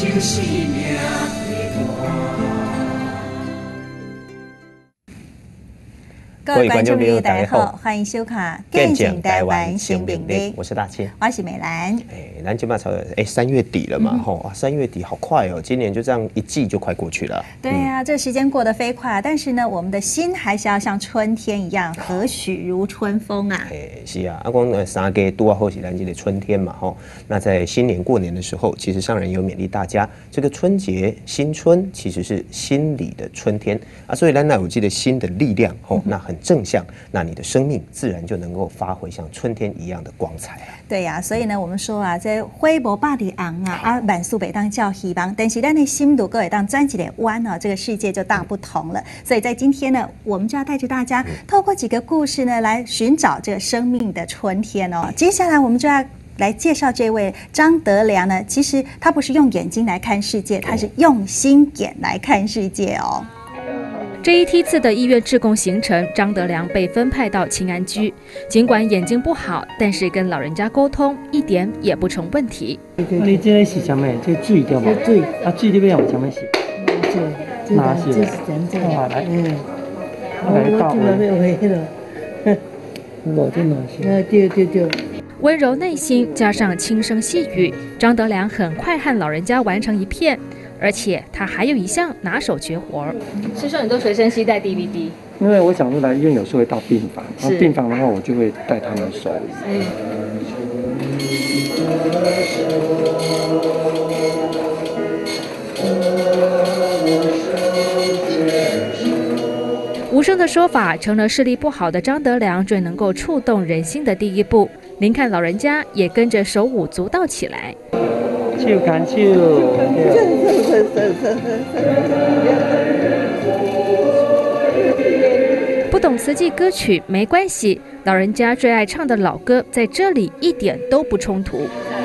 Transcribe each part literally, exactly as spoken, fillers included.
各位观众朋友，大家好，欢迎收看《见证台湾新命力》， 我是大清， 我是美兰。 哎，咱今嘛才哎三月底了嘛，吼、嗯、啊，三月底好快哦，今年就这样一季就快过去了。 对呀、啊，嗯、这时间过得飞快，但是呢，我们的心还是要像春天一样，和煦如春风啊。 哎，是啊，阿公呃三月多好是咱这个春天嘛，吼。那在新年过年的时候，其实上人有勉励大家，这个春节新春其实是心里的春天啊，所以咱那有这个心的力量，吼、嗯，那很正向，那你的生命自然就能够发挥像春天一样的光彩啊。 对呀、啊，所以呢，我们说啊，这花无百里红啊，啊，万事袂当叫希望，但是咱的心如果会当转一个弯啊，这个世界就大不同了。所以在今天呢，我们就要带着大家透过几个故事呢，来寻找这个生命的春天哦。接下来我们就要来介绍这位张德良呢，其实他不是用眼睛来看世界，他是用心眼来看世界哦。 这一梯次的医院志工行程，张德良被分派到清安居。尽管眼睛不好，但是跟老人家沟通一点也不成问题。 你这个是什么？这水对吗？水啊，水你要用什么洗？拿水。这是真正的。来，嗯，来倒。我没有黑了。我这拿水。啊，对对对。 温柔内心加上轻声细语，张德良很快和老人家完成一片。而且他还有一项拿手绝活，是说你都随身携带 D V D？ 因为我想说来医院有时候会到病房，然后病房的话我就会带他们手。嗯。 无声的说法成了视力不好的张德良最能够触动人心的第一步。您看老人家也跟着手舞足蹈起来。 手牵手， 不懂词句歌曲没关系，老人家最爱唱的老歌在这里一点都不冲突。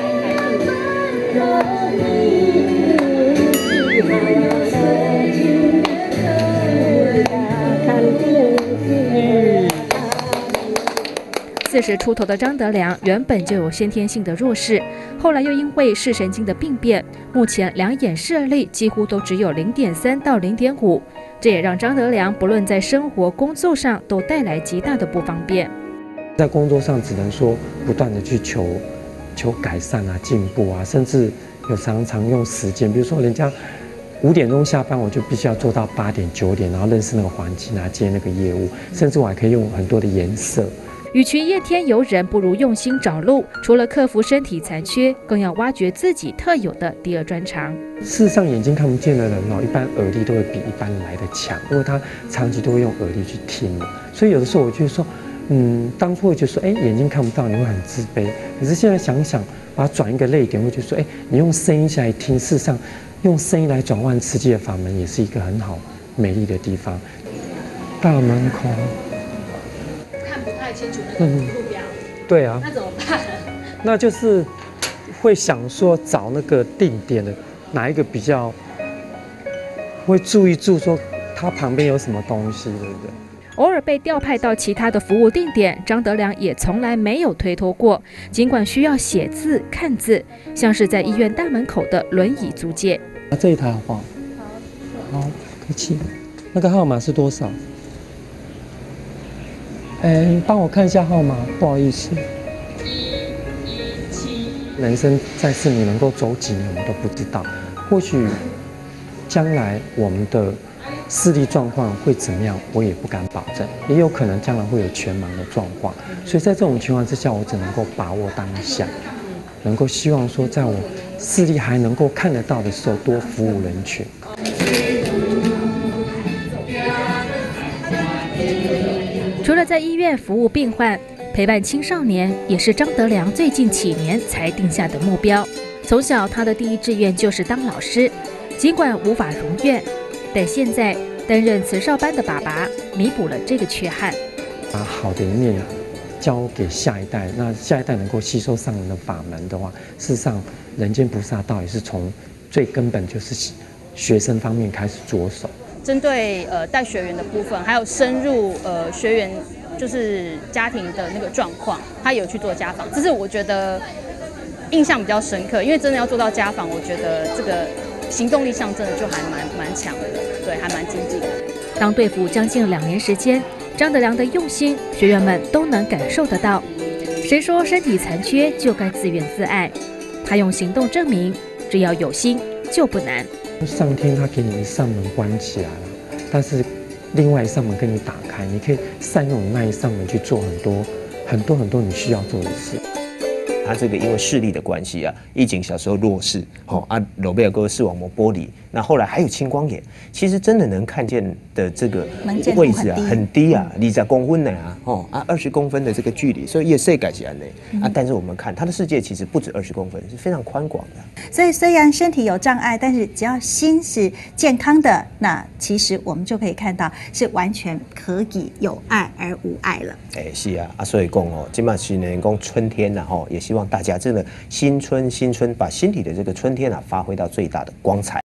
四十出头的张德良原本就有先天性的弱视，后来又因为视神经的病变，目前两眼视力几乎都只有 零点三 到 零点五， 这也让张德良不论在生活工作上都带来极大的不方便。 在工作上只能说不断的去求求改善啊、进步啊，甚至有常常用时间，比如说人家五点钟下班，我就必须要做到八点九点，然后认识那个环境啊，接那个业务，甚至我还可以用很多的颜色。 与其怨天尤人，不如用心找路。除了克服身体残缺，更要挖掘自己特有的第二专长。 事实上，眼睛看不见的人哦，一般耳力都会比一般人来的强，因为他长期都会用耳力去听嘛。所以有的时候我就说，嗯，当初会觉得说，哎，眼睛看不到，你会很自卑。可是现在想想，把它转一个类点，会觉得说，哎，你用声音来听，事实上，用声音来转换世界的法门，也是一个很好美丽的地方。大门口。 清楚那个路标、嗯， 对啊， 那怎么办？ 那就是会想说找那个定点的哪一个比较，会注意住说它旁边有什么东西，对不对？ 偶尔被调派到其他的服务定点，张德良也从来没有推脱过。尽管需要写字、看字，像是在医院大门口的轮椅租借。 啊，这一台好不好？好，客气。那个号码是多少？哎，帮我看一下号码，不好意思。一一七。人生在世，你能够走几年，我们都不知道。或许将来我们的视力状况会怎么样，我也不敢保证。也有可能将来会有全盲的状况。所以在这种情况之下，我只能够把握当下，能够希望说，在我视力还能够看得到的时候，多服务人群。 除了在医院服务病患，陪伴青少年也是张德良最近几年才定下的目标。从小，他的第一志愿就是当老师，尽管无法如愿，但现在担任慈少班的爸爸，弥补了这个缺憾。 把好的一面交给下一代，那下一代能够吸收上人的法门的话，事实上，人间菩萨道也是从最根本就是学生方面开始着手。 针对呃带学员的部分，还有深入呃学员就是家庭的那个状况，他有去做家访，这是我觉得印象比较深刻，因为真的要做到家访，我觉得这个行动力上真的就还蛮蛮强的，对，还蛮精进的。 当队服将近两年时间，张德良的用心，学员们都能感受得到。谁说身体残缺就该自怨自艾？他用行动证明，只要有心就不难。 上天他给你一扇门关起来了，但是另外一扇门跟你打开，你可以善用那一扇门去做很多很多很多你需要做的事。 他这个因为视力的关系啊，义景小时候弱视，哦啊，罗贝尔哥视网膜剥离，那后来还有青光眼，其实真的能看见的这个位置啊很低啊，二十公分的啊，哦啊二十公分的这个距离，所以也是改起来呢啊。但是我们看他的世界其实不止二十公分，是非常宽广的。 所以虽然身体有障碍，但是只要心是健康的，那其实我们就可以看到是完全可以有爱而无爱了。 哎，是啊，啊，所以讲哦，今嘛是呢讲春天呐，吼，也希望大家真的新春新春，把心里的这个春天啊发挥到最大的光彩。